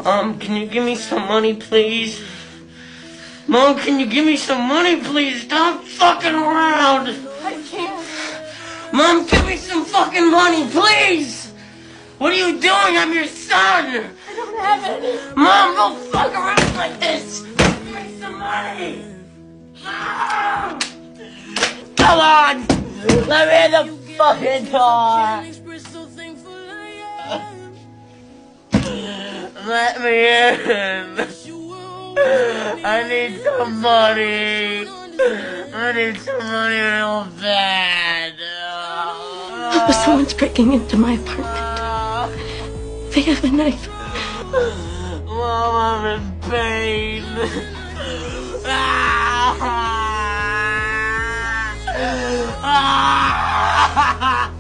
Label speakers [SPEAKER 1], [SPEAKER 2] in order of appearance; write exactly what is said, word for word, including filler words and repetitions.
[SPEAKER 1] Um, can you give me some money, please? Mom, can you give me some money, please? Stop fucking around!
[SPEAKER 2] I can't.
[SPEAKER 1] Mom, give me some fucking money, please! What are you doing? I'm your son!
[SPEAKER 2] I don't have any.
[SPEAKER 1] Mom, don't fuck around like this! Give me some money! Mom! Come on! Let me in the fucking door! Let me in! I need some money! I need some money real bad!
[SPEAKER 2] Someone's breaking into my apartment. They have a knife.
[SPEAKER 1] Mom, I'm in pain! Ah! Ah!